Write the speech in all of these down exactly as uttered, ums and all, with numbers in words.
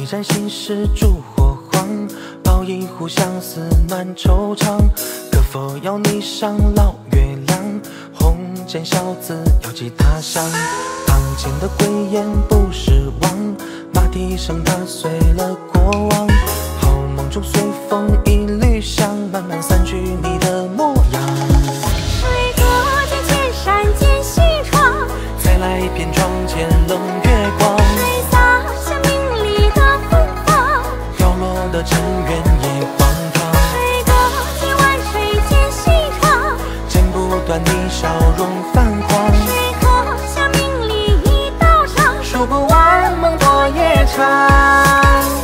盏心事烛火黄，泡一壶相思暖惆怅。可否要你上老月亮？红笺小字遥寄他乡。堂前的归雁不失望，马蹄声打碎了过往。好梦中随风一缕香，慢慢散去你的模样。 水隔见千山见西窗， 再来一片窗前冷月光。 水洒下明丽的芬芳， 飘落的尘缘也荒唐。 水隔见万水见西窗， 剪不断你笑容泛黄。 水可下明丽一道伤， 数不完梦多夜长。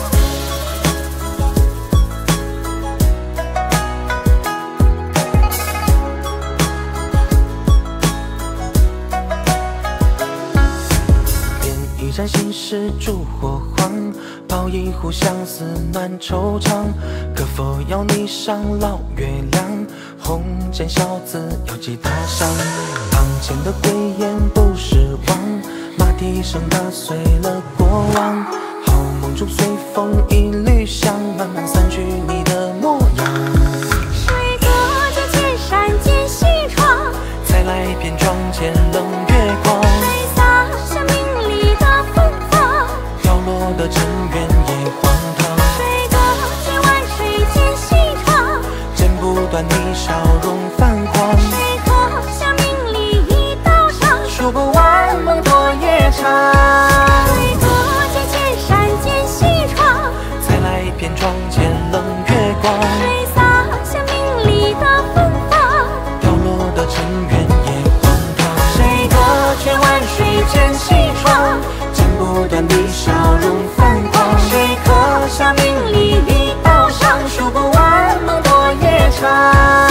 一盏心事烛火黄，泡一壶相思暖惆怅。可否要你上老月亮？红笺小字遥寄他乡。堂前的归雁不失望，马蹄声打碎了过往。好梦中随风一缕香，慢慢散去你的模样。 水隔见千山见西窗， 再来一片窗前冷月光。 水洒下明丽的芬芳， 飘落的尘缘也荒唐。 水隔见万水见西窗， 剪不断你笑容泛黄。 水可下明丽一道伤， 数不完梦多夜长。 水隔见千山见西窗， 再来一片窗前冷月光。 水洒下明丽的芬芳， 飘落的尘缘也荒唐。谁隔却万水见西窗，剪不断你笑容泛黄。谁刻下明丽一道伤，数不完梦多夜长。